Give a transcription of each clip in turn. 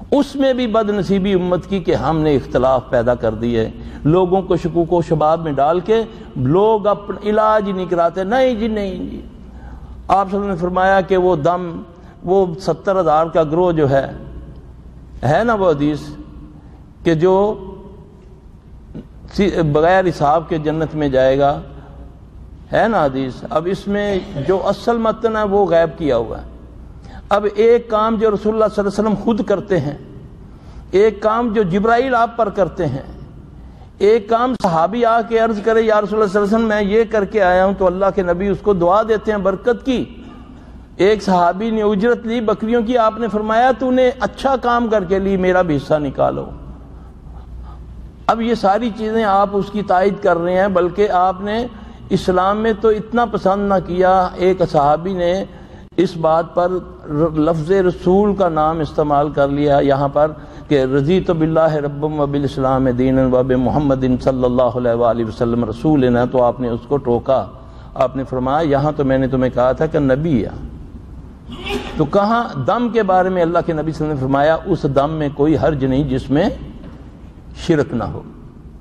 اس میں بھی بد نصیبی امت کی کہ ہم نے اختلاف پیدا کر دیے، لوگوں کو شکوک و شباب میں ڈال کے لوگ اپنا علاج ہی نہیں کراتے، نہیں جی نہیں جی۔ آپ صلی اللہ علیہ وسلم نے فرمایا کہ وہ دم، وہ 70,000 کا گروہ جو ہے نا وہ حدیث کہ جو بغیر حساب کے جنت میں جائے گا، ہے نا حدیث۔ اب اس میں جو اصل متن ہے وہ غائب کیا ہوا ہے۔ اب ایک کام جو رسول اللہ صلی اللہ علیہ وسلم خود کرتے ہیں، ایک کام جو جبرائیل آپ پر کرتے ہیں، ایک کام صحابی آ کے عرض کرے یا رسول اللہ صلی اللہ علیہ وسلم میں یہ کر کے آیا ہوں، تو اللہ کے نبی اس کو دعا دیتے ہیں برکت کی۔ ایک صحابی نے اجرت لی بکریوں کی، آپ نے فرمایا تو نے اچھا کام کر کے لی، میرا بھی حصہ نکالو۔ اب یہ ساری چیزیں آپ اس کی تائید کر رہے ہیں، بلکہ آپ نے اسلام میں تو اتنا پسند نہ کیا۔ ایک صحابی نے اس بات پر لفظ رسول کا نام استعمال کر لیا یہاں پر کہ رضیت باللہ رب و بالاسلام دینا و بمحمد صلی اللہ علیہ وآلہ وسلم رسولنا، تو آپ نے اس کو ٹوکا۔ آپ نے فرمایا یہاں تو میں نے تمہیں کہا تھا کہ نبی ہے، تو کہاں دم کے بارے میں اللہ کے نبی صلی اللہ علیہ وسلم نے فرمایا اس دم میں کوئی حرج نہیں جس میں شرک نہ ہو۔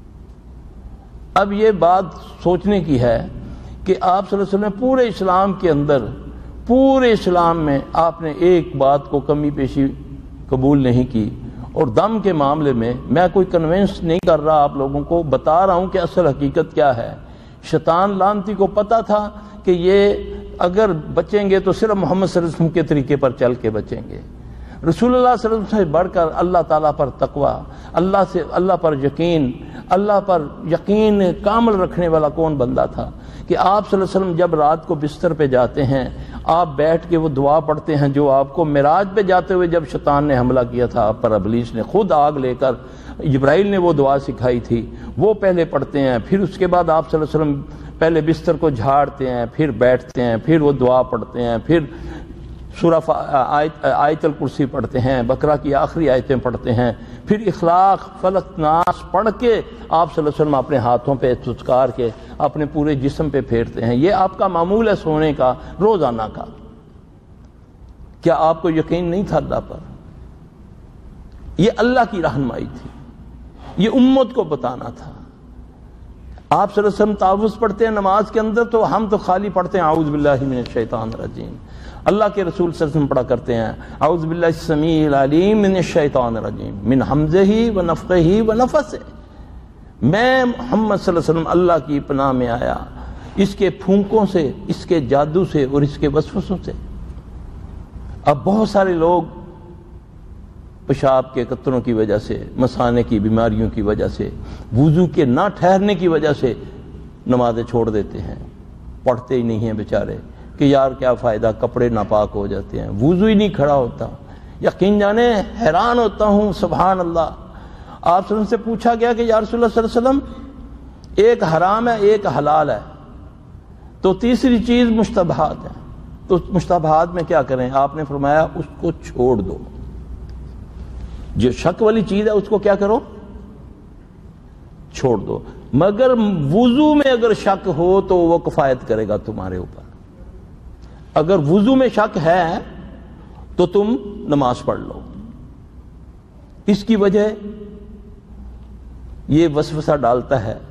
اب یہ بات سوچنے کی ہے کہ آپ صلی اللہ علیہ وسلم نے پورے اسلام کے اندر، پورے اسلام میں آپ نے ایک بات کو کمی پیشی قبول نہیں کی، اور دم کے معاملے میں میں کوئی کنونس نہیں کر رہا، آپ لوگوں کو بتا رہا ہوں کہ اصل حقیقت کیا ہے۔ شیطان لعنتی کو پتا تھا کہ یہ اگر بچیں گے تو صرف محمد صلی اللہ علیہ وسلم کے طریقے پر چل کے بچیں گے۔ رسول اللہ صلی اللہ علیہ وسلم سے بڑھ کر اللہ تعالیٰ پر تقوی، اللہ پر یقین، اللہ پر یقین کامل رکھنے والا کون بندہ تھا کہ آپ صلی اللہ علیہ وسلم جب رات کو بستر پہ جاتے ہیں، آپ بیٹھ کے وہ دعا پڑھتے ہیں جو آپ کو معراج پہ جاتے ہوئے جب شیطان نے حملہ کیا تھا آپ پر، ابلیس نے خود آگ لے کر، جبرائیل نے وہ دعا سکھائی تھی، وہ پہلے پڑھتے ہیں، پھر اس کے بعد آپ صلی اللہ علیہ وسلم پہلے بستر کو جھاڑتے ہیں، پھر بیٹھتے ہیں، پھر وہ دعا پڑھتے ہیں، پھر سورہ آیت الکرسی پڑھتے ہیں، بقرہ کی آخری آیتیں پڑھتے ہیں، پھر اخلاق فلق ناس پڑھ کے آپ صلی اللہ علیہ وسلم اپنے ہاتھوں پہ سچکار کے اپنے پورے جسم پہ پھیرتے ہیں۔ یہ آپ کا معمول ہے سونے کا، روزانہ کا۔ کیا آپ کو یقین نہیں تھا اللہ پر؟ یہ اللہ کی رہنمائی تھی، یہ امت کو بتانا تھا۔ آپ صلی اللہ علیہ وسلم تعوذ پڑھتے ہیں نماز کے اندر، تو ہم تو خالی پڑھتے ہیں اعوذ باللہ من الشیطان الرجیم۔ اللہ کے رسول صلی اللہ علیہ وسلم پڑھا کرتے ہیں اعوذ باللہ السمیع العلیم من الشیطان الرجیم من حمزہ و نفخہ و نفثہ۔ میں محمد صلی اللہ علیہ وسلم اللہ کی پناہ میں آیا اس کے پھونکوں سے، اس کے جادو سے اور اس کے وسوسوں سے۔ اب بہت سارے لوگ پیشاب کے قطروں کی وجہ سے، مثانے کی بیماریوں کی وجہ سے، وضو کے نہ ٹھہرنے کی وجہ سے نمازیں چھوڑ دیتے ہیں، پڑھتے ہی نہیں ہیں بیچارے کہ یار کیا فائدہ، کپڑے ناپاک ہو جاتے ہیں، وضو ہی نہیں کھڑا ہوتا۔ یقین جانے حیران ہوتا ہوں، سبحان اللہ۔ آپ صلی اللہ علیہ وسلم سے پوچھا گیا کہ یا رسول اللہ صلی اللہ علیہ وسلم ایک حرام ہے ایک حلال ہے، تو تیسری چیز مشتبہات ہے، تو مشتبہات میں کیا کریں؟ آپ نے فرمایا اس کو چھوڑ دو، جو شک والی چیز ہے اس کو کیا کرو؟ چھوڑ دو۔ مگر وضو میں اگر شک ہو تو وہ کفایت کرے گا تمہارے اوپر۔ اگر وضو میں شک ہے تو تم نماز پڑھ لو۔ اس کی وجہ یہ وسوسہ ڈالتا ہے،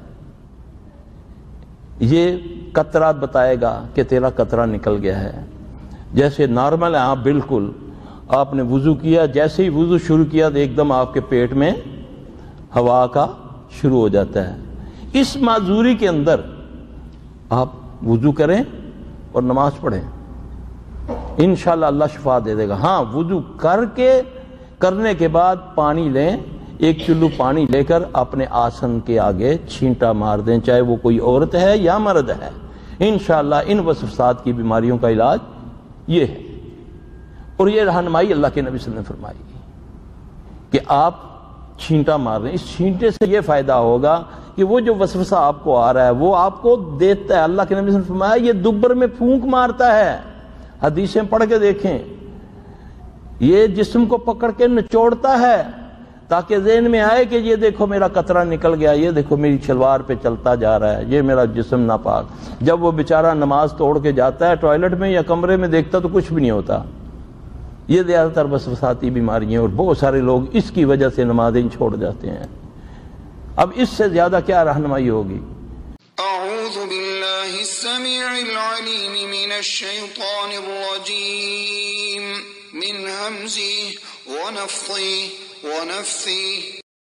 یہ قطرہ بتائے گا کہ تیرا قطرہ نکل گیا ہے۔ جیسے نارمل ہے، آپ بالکل آپ نے وضو کیا، جیسے ہی وضو شروع کیا تو ایک دم آپ کے پیٹ میں ہوا کا شروع ہو جاتا ہے۔ اس معذوری کے اندر آپ وضو کریں اور نماز پڑھیں، انشاءاللہ اللہ شفا دے دے گا۔ ہاں، وضو کرنے کے بعد پانی لیں، ایک چلو پانی لے کر اپنے آسن کے آگے چھینٹا مار دیں، چاہے وہ کوئی عورت ہے یا مرد ہے۔ انشاءاللہ ان وسوسات کی بیماریوں کا علاج یہ ہے، اور یہ رہنمائی اللہ کے نبی صلی اللہ علیہ وسلم نے فرمائی کہ آپ چھینٹا مار رہے ہیں۔ اس چھینٹے سے یہ فائدہ ہوگا کہ وہ جو وسوسہ آپ کو آ رہا ہے وہ آپ کو دیتا ہے۔ اللہ کے نبی صلی اللہ علیہ وسلم نے فرمایا یہ دبر میں پھونک مارتا ہے، حدیثیں پڑھ کے دیکھیں، یہ جسم کو پکڑ کے نچوڑتا ہے تاکہ ذہن میں آئے کہ یہ دیکھو میرا قطرہ نکل گیا، یہ دیکھو میری شلوار پہ چلتا جا رہا ہے، یہ میرا جسم ناپاک۔ جب وہ بیچارہ نماز توڑ کے جاتا ہے ٹوائلٹ میں یا کمرے میں، دیکھتا تو کچھ بھی نہیں ہوتا، ये ज़्यादातर वसवसाती बीमारियाँ, और बहुत सारे लोग इसकी वजह से नमाज़ें छोड़ जाते हैं। अब इससे ज़्यादा क्या रहनुमाई होगी। अऊज़ु बिल्लाहि स्समीइल अलीम मिनश शैतानिर रजीम मिन हमज़िहि व नफ़्ख़िहि व नफ़्सिहि।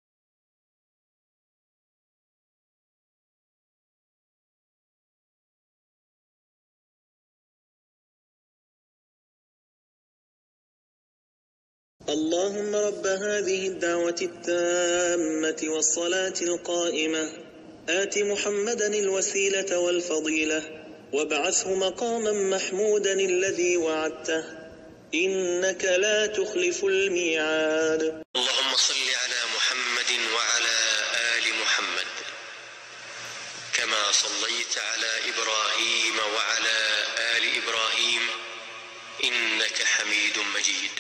اللهم رب هذه الدعوة التامة والصلاة القائمة آت محمدا الوسيلة والفضيلة وابعثه مقاما محمودا الذي وعدته إنك لا تخلف الميعاد. اللهم صل على محمد وعلى آل محمد كما صليت على إبراهيم وعلى آل إبراهيم إنك حميد مجيد.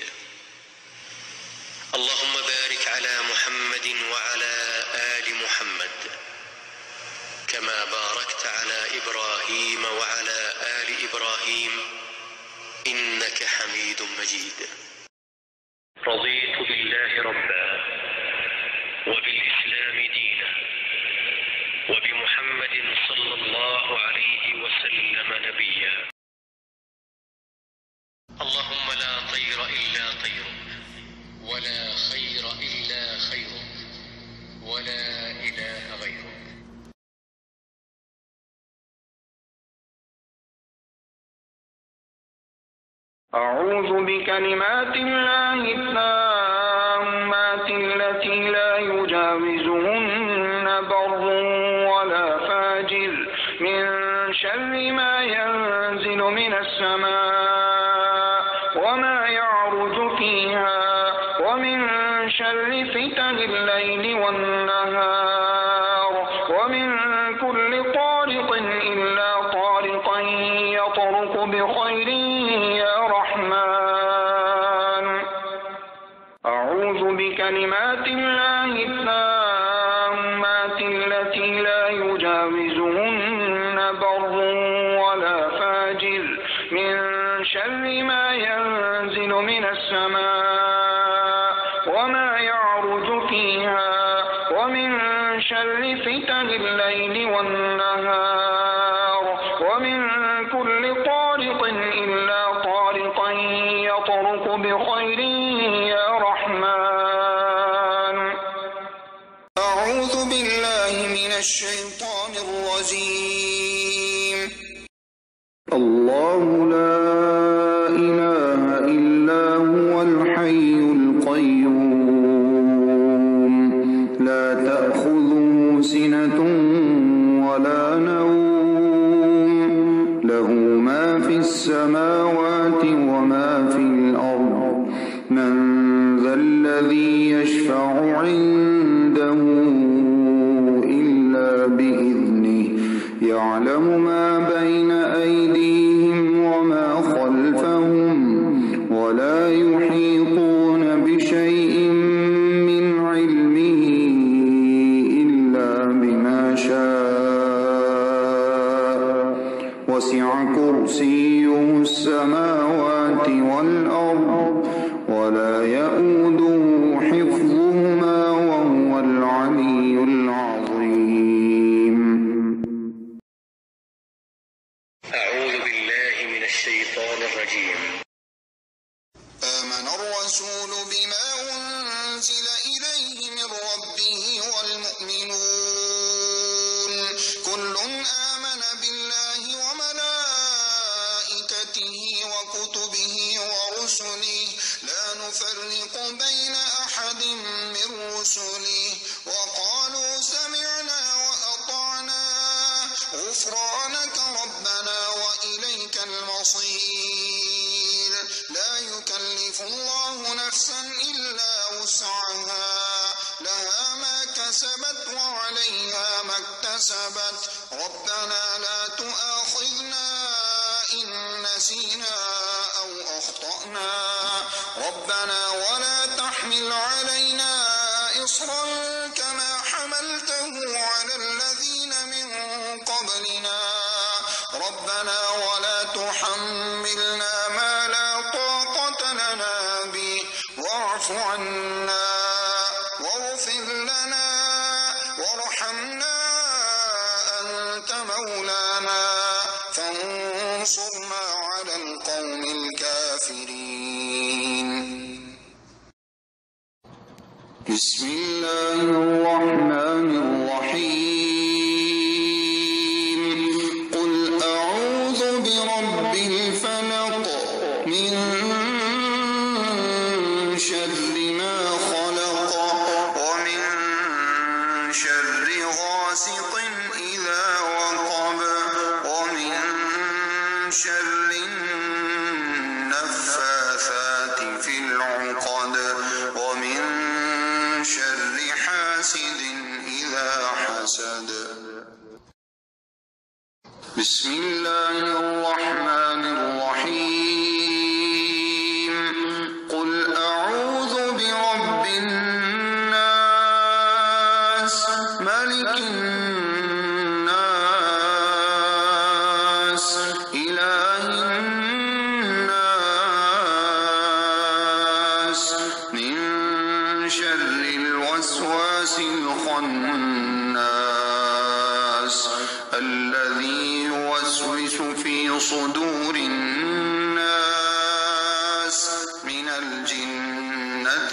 اللهم بارك على محمد وعلى آل محمد كما باركت على إبراهيم وعلى آل إبراهيم إنك حميد مجيد. رضيت بالله ربا وبالإسلام دينا وبمحمد صلى الله عليه وسلم نبيا. اللهم لا طير إلا طيرك ولا خير إلا خيرك ولا إله غيرك. أعوذ بكلمات الله التامات التي لا يجاوزهن بر ولا فاجر من شر ما ينزل من السماء وما يعرج فيها ومن شر فتن الليل والنهار ومن كل طارق إلا طارقا يطرق بخير يا رحمن. أعوذ بكلمات الله التامات التي لا يجاوزهن بر ولا فاجر من شر ما ينزل من السماء وما يعرج فيها ومن شر فتن الليل والنهار ومن كل طارق إلا طارقا يطرق بخير يا رحمن. أعوذ بالله من الشيطان الرجيم. الله لا إله إلا هو الحي القيوم لا تأخذه سنة ولا نوم له ما في السماوات وما في الأرض من ذا الذي يشفع عنده إلا بإذنه يعلم ما بين أيديهم وما خلفهم ولا يحيطون بشيء من علمه إلا بما شاء وسع كرسيه السماوات والأرض ولا يؤوده حفظهما وهو العلي العظيم. أعوذ بالله من الشيطان الرجيم. آمن الرسول بما أنزل إليه من ربه والمؤمنون كل آمن بالله وملائكته وكتبه ورسله لا نفرق بين أحد من رسله وقالوا سمعنا وأطعنا غفرانك ربنا وإليك المصير. لا يكلف الله نفسا إلا وسعها لها ما كسبت وعليها ما اكتسبت ربنا لا تؤاخذنا إن نسينا أو أخطأنا ربنا ولا تحمل علينا إصرا كما حملته على الذين من قبلنا ربنا ولا تحملنا ما لا طاقة لنا عنا واغفر لنا وارحمنا أنت مولانا فانصرنا على القوم الكافرين. بسم الله الرحمن الرحيم. قل أعوذ برب الفلق من شر ما خلق ومن شر غاسق إذا وقب ومن شر النفاثات في العقد ومن شر حاسد إذا حسد. بسم الله الرحمن الرحيم. قل أعوذ برب الناس ملك الناس إله الناس من شر الوسواس الخناس الذي يوسوس في صدور الناس من الجنة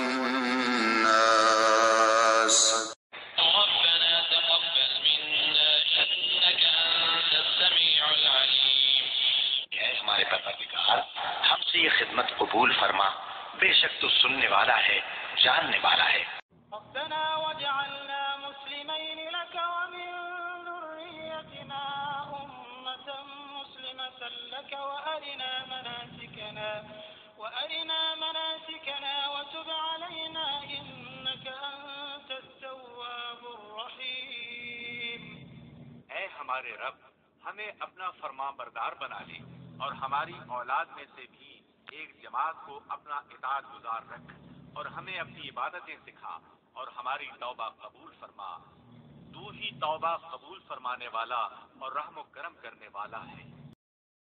والناس. ربنا تقبل منا إنك أنت السميع العليم. اے ہمارے پروردگار ہم سے یہ خدمت قبول فرما، بے شک تو سننے والا ہے، جاننے والا ہے. ربنا واجعلنا مسلمين لك ومن ذريتنا أمة مسلمة لك وأرنا مناسكنا وتب علينا إنك أنت التواب الرحيم. اے ہمارے رب، ہمیں اپنا فرمان بردار بنا لے اور ہماری اولاد میں سے بھی ایک جماعت کو اپنا اطاعت گزار رکھ اور ہمیں اپنی عبادتیں سکھا اور ہماری توبہ قبول فرما. تو ہی توبہ قبول فرمانے والا اور رحم و کرم کرنے والا ہے.